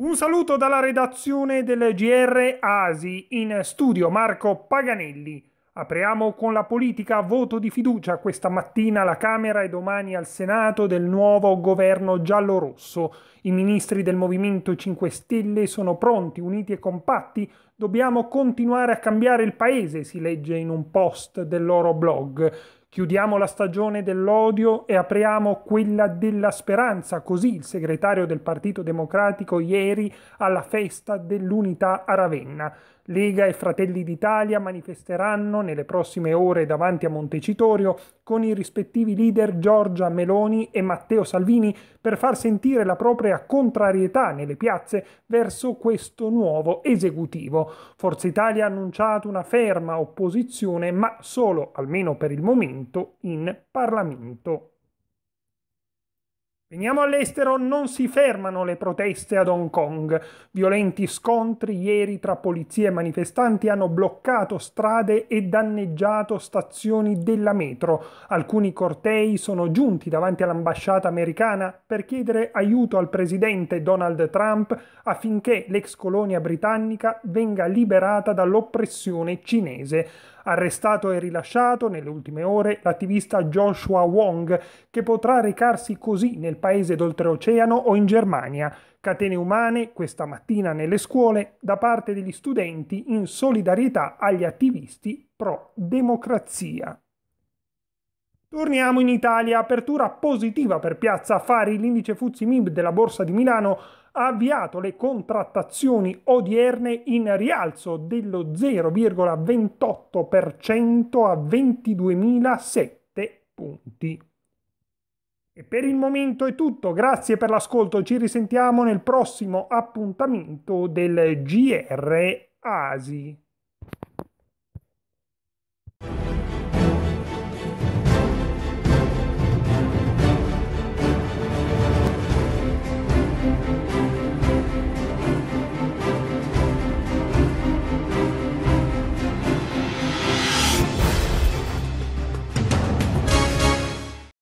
Un saluto dalla redazione del GR Asi, in studio Marco Paganelli. Apriamo con la politica, voto di fiducia questa mattina alla Camera e domani al Senato del nuovo governo giallorosso. I ministri del Movimento 5 Stelle sono pronti, uniti e compatti. Dobbiamo continuare a cambiare il paese, si legge in un post del loro blog. Chiudiamo la stagione dell'odio e apriamo quella della speranza, così il segretario del Partito Democratico ieri alla festa dell'Unità a Ravenna. Lega e Fratelli d'Italia manifesteranno nelle prossime ore davanti a Montecitorio con i rispettivi leader Giorgia Meloni e Matteo Salvini per far sentire la propria contrarietà nelle piazze verso questo nuovo esecutivo. Forza Italia ha annunciato una ferma opposizione, ma solo, almeno per il momento, in Parlamento. Veniamo all'estero, non si fermano le proteste ad Hong Kong. Violenti scontri ieri tra polizia e manifestanti hanno bloccato strade e danneggiato stazioni della metro. Alcuni cortei sono giunti davanti all'ambasciata americana per chiedere aiuto al presidente Donald Trump affinché l'ex colonia britannica venga liberata dall'oppressione cinese. Arrestato e rilasciato nelle ultime ore l'attivista Joshua Wong, che potrà recarsi così nel paese d'oltreoceano o in Germania. Catene umane questa mattina nelle scuole da parte degli studenti in solidarietà agli attivisti pro democrazia. Torniamo in Italia, apertura positiva per Piazza Affari, l'indice FTSE MIB della Borsa di Milano ha avviato le contrattazioni odierne in rialzo dello 0,28% a 22.007 punti. E per il momento è tutto, grazie per l'ascolto, ci risentiamo nel prossimo appuntamento del GR Asi.